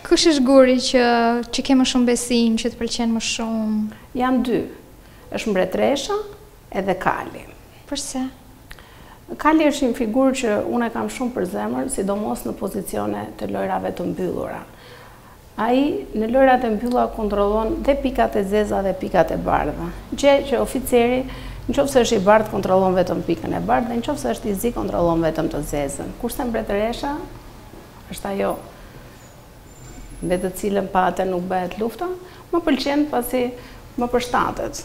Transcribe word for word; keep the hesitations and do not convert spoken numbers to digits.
Kush është guri që, që ke më shumë besim, që të pëlqen më shumë? Janë dy. Është mbretresha edhe Kali. Përse? Kali është një figurë që unë e kam shumë për zemër, sidomos në pozicione të lojrave të mbyllura. Ai në lojrat e mbyllura kontrollon dhe pikat e zeza dhe pikat e bardha. Gjë që oficeri, nëse është i bardh, kontrollon vetëm pikën e bardhë, dhe nëse është i zi, kontrollon vetëm të zezën. Kurse mbretëresha është ajo me të cilën pate nuk bëhet lufta, më pëlqen pasi më përshtatet.